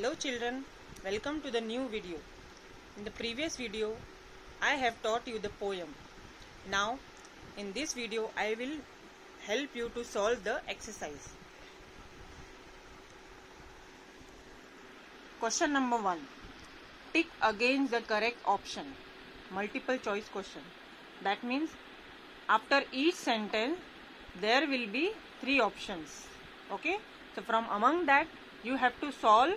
Hello children, welcome to the new video. In the previous video, I have taught you the poem. Now, in this video, I will help you to solve the exercise. Question number 1. Tick against the correct option. Multiple choice question. That means after each sentence, there will be 3 options. Okay? So from among that, you have to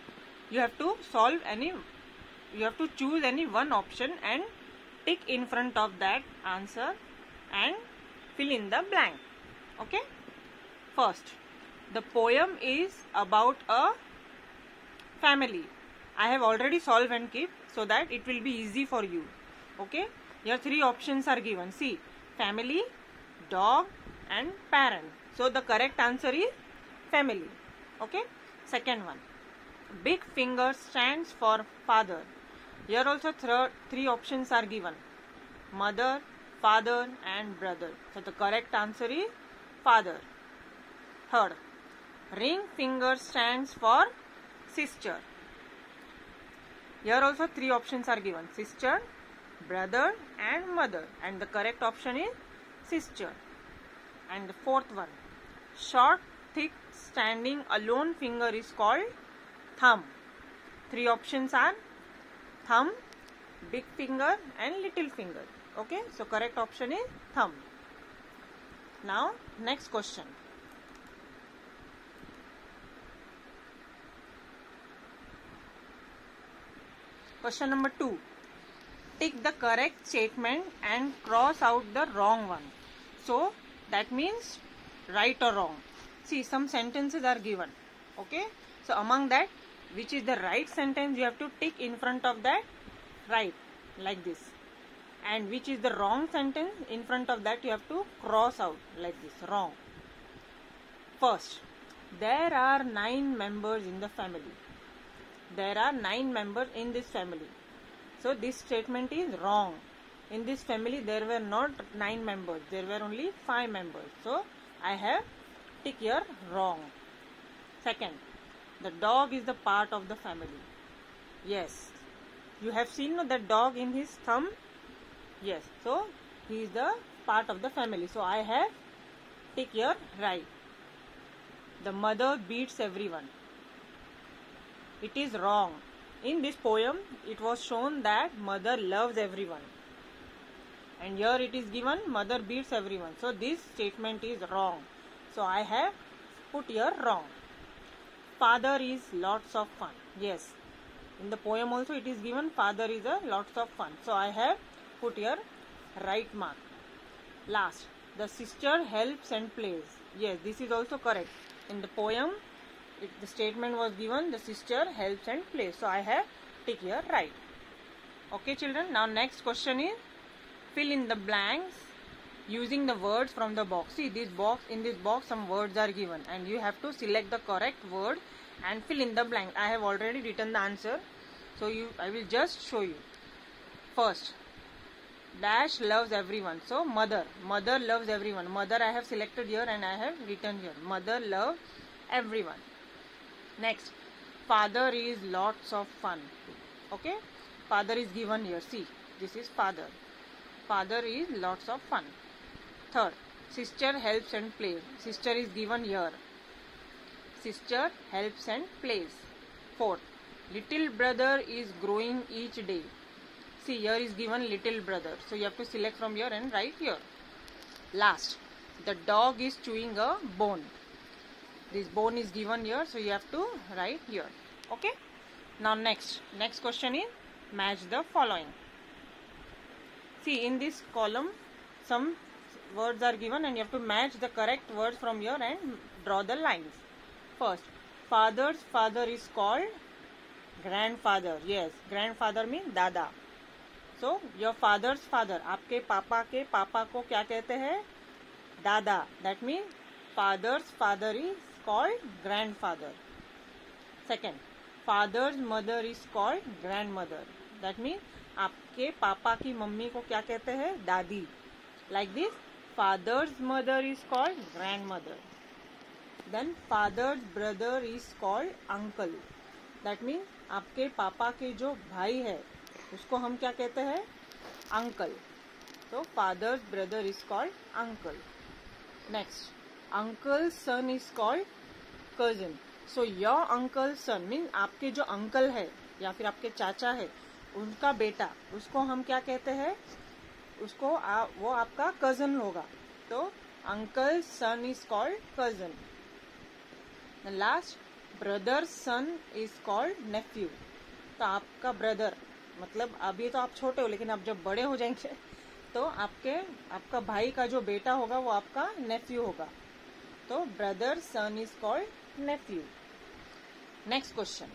choose any one option and tick in front of that answer and fill in the blank. Okay? First, the poem is about a family. I have already solved and keep so that it will be easy for you. Okay? Here 3 options are given. See, family, dog and parent. So the correct answer is family. Okay? Second one, big finger stands for father. Here also 3 options are given. Mother, father and brother. So the correct answer is father. Third, ring finger stands for sister. Here also 3 options are given. Sister, brother and mother. And the correct option is sister. And the fourth one, short, thick, standing alone finger is called thumb. 3 options are thumb, big finger and little finger. Okay, so correct option is thumb. Now next question. Question number 2. Tick the correct statement and cross out the wrong one. So that means right or wrong. See, some sentences are given. Okay, so among that, which is the right sentence, you have to tick in front of that right, like this. And which is the wrong sentence, in front of that you have to cross out like this, wrong. First, there are 9 members in the family. There are 9 members in this family. So this statement is wrong. In this family there were not 9 members, there were only 5 members. So I have tick here wrong. Second, the dog is the part of the family. Yes, you have seen the dog in his thumb. Yes, so he is the part of the family. So I have tick here right. The mother beats everyone. It is wrong. In this poem, it was shown that mother loves everyone. And here it is given mother beats everyone. So this statement is wrong. So I have put here wrong. Father is lots of fun. Yes, in the poem also it is given father is a lots of fun. So I have put here right mark. Last, the sister helps and plays. Yes, this is also correct. In the poem, the statement was given the sister helps and plays. So I have tick here right. Okay children, now next question is fill in the blanks using the words from the box. See, this box, in this box some words are given and you have to select the correct word and fill in the blank. I have already written the answer, so I will just show you. First, dash loves everyone. So mother loves everyone. Mother I have selected here and I have written here. Mother loves everyone. Next, father is lots of fun. Okay, father is given here. See, this is father. Father is lots of fun. Third, sister helps and plays. Sister is given here. Sister helps and plays. Fourth, little brother is growing each day. See, here is given little brother. So you have to select from here and write here. Last, the dog is chewing a bone. This bone is given here. So you have to write here. Okay. Now next question is match the following. See, in this column, some words are given and you have to match the correct words from here and draw the lines. First, father's father is called grandfather. Yes, grandfather means dada. So, your father's father, आपके पापा के पापा को क्या कहते हैं? Dada. That means father's father is called grandfather. Second, father's mother is called grandmother. That means आपके पापा की मम्मी को क्या कहते हैं? दादी. Like this, father's mother is called grandmother. Then father's brother is called uncle. That mean आपके पापा के जो भाई है उसको हम क्या कहते हैं? अंकल. तो father's brother is called uncle. Next, uncle son is called cousin. So your uncle son mean आपके जो अंकल है या फिर आपके चाचा है उनका बेटा, उसको हम क्या कहते हैं? उसको वो आपका कजन होगा. तो uncle son is called cousin. Last, brother son is called nephew. तो आपका ब्रदर मतलब अभी तो आप छोटे हो, लेकिन आप जब बड़े हो जाएंगे तो आपका भाई का जो बेटा होगा वो आपका नेफ्यू होगा. तो brother son is called nephew. Next question,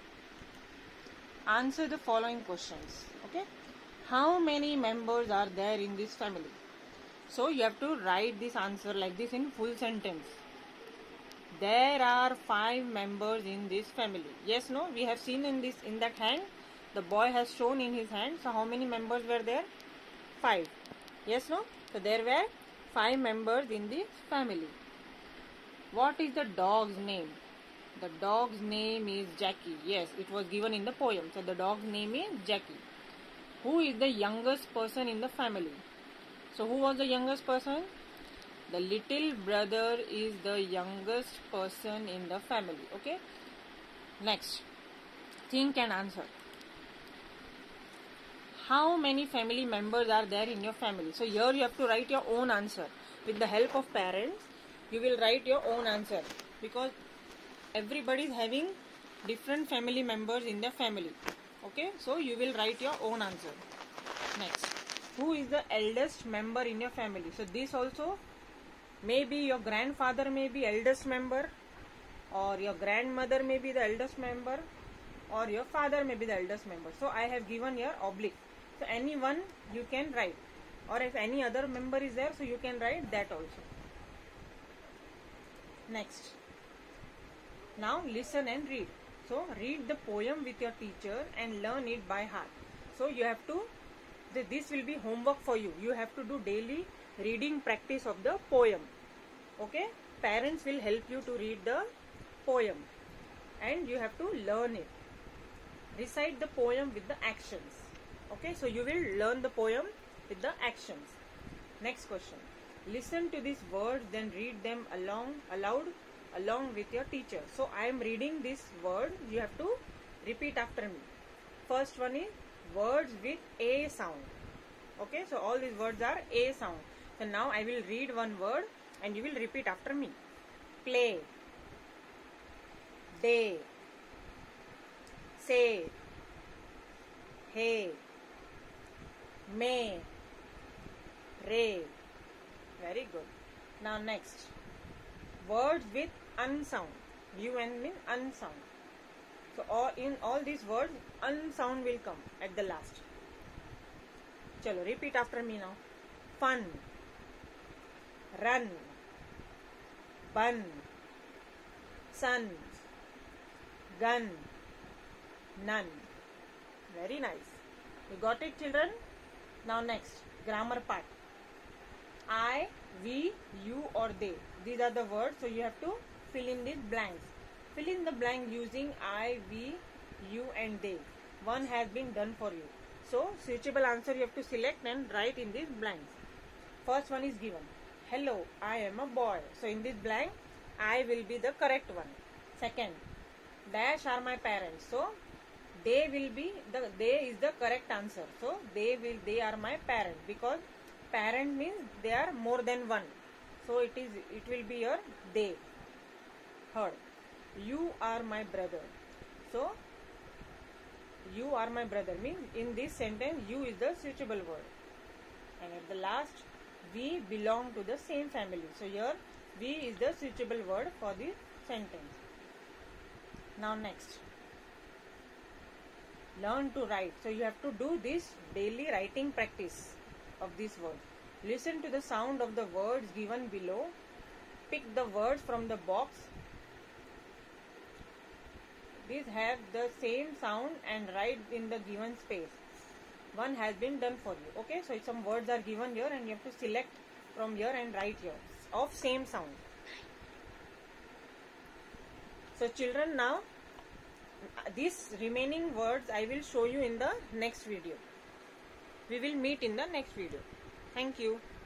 answer the following questions. Okay, how many members are there in this family? So you have to write this answer like this in full sentence. There are 5 members in this family. Yes, no? We have seen in that hand. The boy has shown in his hand. So how many members were there? 5. Yes, no? So there were 5 members in the family. What is the dog's name? The dog's name is Jackie. Yes, it was given in the poem. So the dog's name is Jackie. Who is the youngest person in the family? So who was the youngest person? The little brother is the youngest person in the family. Okay. Next, think and answer. How many family members are there in your family? So here you have to write your own answer. With the help of parents, you will write your own answer because everybody is having different family members in their family. Okay. So you will write your own answer. Next, who is the eldest member in your family? So this also, maybe your grandfather may be eldest member, or your grandmother may be the eldest member, or your father may be the eldest member. So I have given here oblique. So anyone you can write, or if any other member is there, so you can write that also. Next, now listen and read. So read the poem with your teacher and learn it by heart. So you have to, this will be homework for you. You have to do daily reading practice of the poem. Okay, parents will help you to read the poem and you have to learn it. Recite the poem with the actions. Okay, so you will learn the poem with the actions. Next question, listen to these words, then read them aloud along with your teacher. So I am reading this word, you have to repeat after me. First one is words with A sound. Okay, so all these words are A sound. So now I will read one word and you will repeat after me. Play, day, say, hey, may, ray. Very good. Now next, words with unsound. UN means unsound. So in all these words, unsound will come at the last. Chalo, repeat after me now. Fun, run, bun, sun, gun, none. Very nice. You got it, children? Now next, grammar part. I, we, you or they. These are the words, so you have to fill in these blanks. Fill in the blank using I, we, you and they. One has been done for you. So suitable answer you have to select and write in these blanks. First one is given. Hello, I am a boy. So in this blank, I will be the correct one. Second, dash are my parents. So they is the correct answer. So they are my parents, because parent means they are more than one. So it will be your they. Third, you are my brother. So you are my brother means in this sentence you is the suitable word. And at the last, we belong to the same family. So here we is the suitable word for the sentence. Now next, learn to write. So you have to do this daily writing practice of this word. Listen to the sound of the words given below. Pick the words from the box. These have the same sound and write in the given space. One has been done for you. Okay, so some words are given here and you have to select from here and write here of same sound. So children, now these remaining words I will show you in the next video. We will meet in the next video. Thank you.